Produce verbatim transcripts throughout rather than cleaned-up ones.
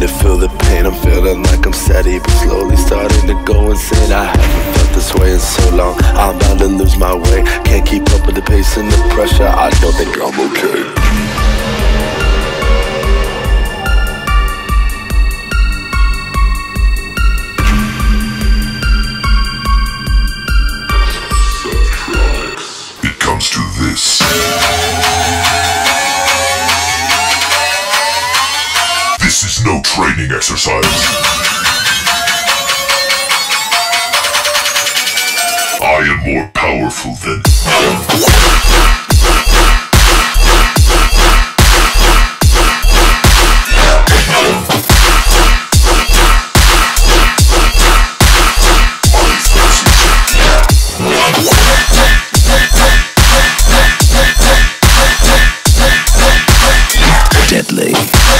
to feel the pain. I'm feeling like I'm steady, but slowly starting to go insane. I haven't felt this way in so long, I'm bound to lose my way. Can't keep up with the pace and the pressure, I don't think I'm okay. Comes to this. This is no training exercise. I am more powerful than deadly.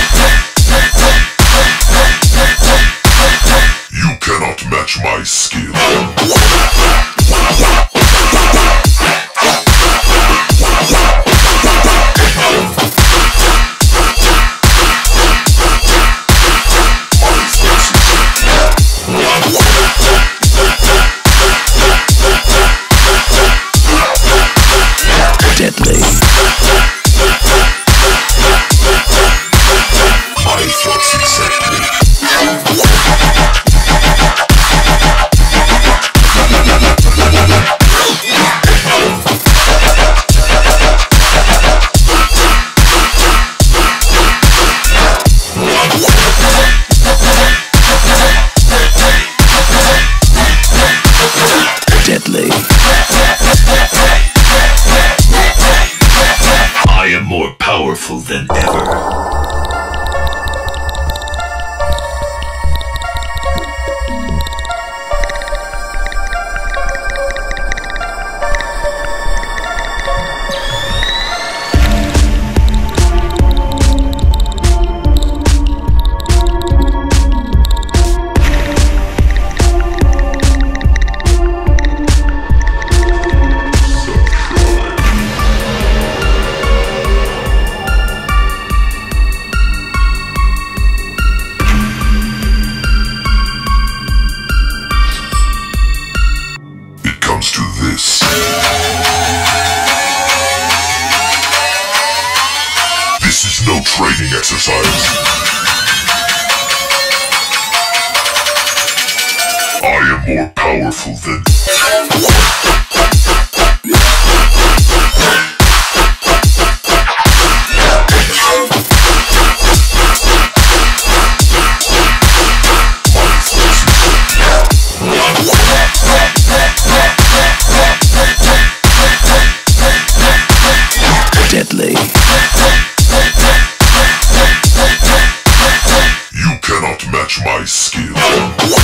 You cannot match my skill. Deadly. Deadly. I am more powerful than ever. Comes to this. This is no training exercise. I am more powerful than Deadly. You cannot match my skill.